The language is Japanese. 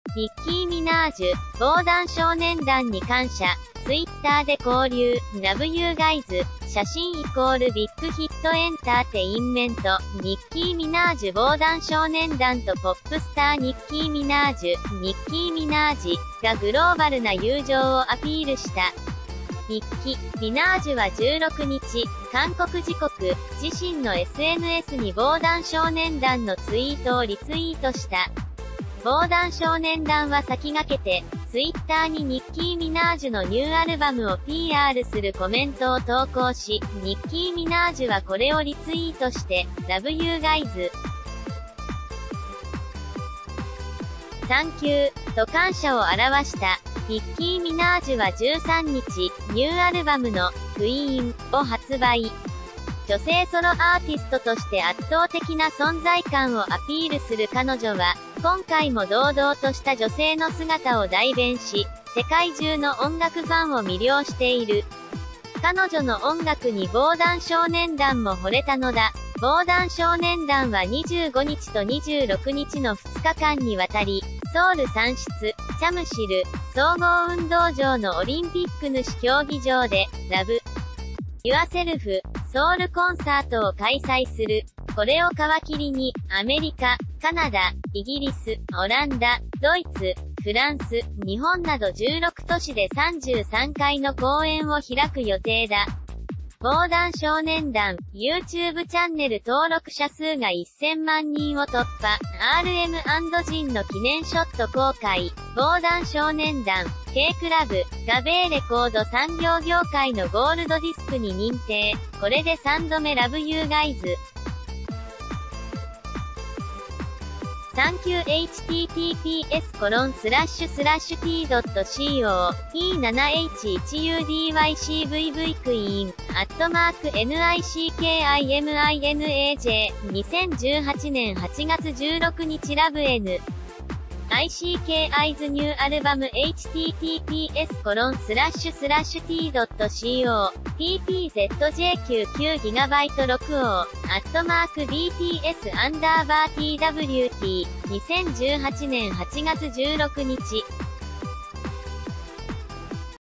ニッキー・ミナージュ、防弾少年団に感謝、ツイッターで交流、Love You Guys、写真ビッグヒットエンターテインメント、ニッキー・ミナージュ防弾少年団とポップスターニッキー・ミナージュ、ニッキー・ミナージがグローバルな友情をアピールした。ニッキー・ミナージュは16日、韓国時刻、自身の SNS に防弾少年団のツイートをリツイートした。防弾少年団は先駆けて、ツイッターにニッキー・ミナージュのニューアルバムを PR するコメントを投稿し、ニッキー・ミナージュはこれをリツイートして、Love You Guys。サンキュー、と感謝を表した。ニッキー・ミナージュは13日、ニューアルバムの、クイーンを発売。女性ソロアーティストとして圧倒的な存在感をアピールする彼女は、今回も堂々とした女性の姿を代弁し、世界中の音楽ファンを魅了している。彼女の音楽に防弾少年団も惚れたのだ。防弾少年団は25日と26日の2日間にわたり、ソウル産出、チャムシル、総合運動場のオリンピック主競技場で、Love Yourself、ソウルコンサートを開催する。これを皮切りに、アメリカ、カナダ、イギリス、オランダ、ドイツ、フランス、日本など16都市で33回の公演を開く予定だ。防弾少年団、YouTube チャンネル登録者数が1000万人を突破。RM&JIN の記念ショット公開。防弾少年団、K クラブ、が米レコード産業業界のゴールドディスクに認定。これで3度目Love You Guys。サンキュー https://t.co p7h1udycvv queen @NICKIMINAJ 2018年8月16日ラブ N ICKI's New Album https://t.co ppzj99GB 録音@BTS_TWT 2018年8月16日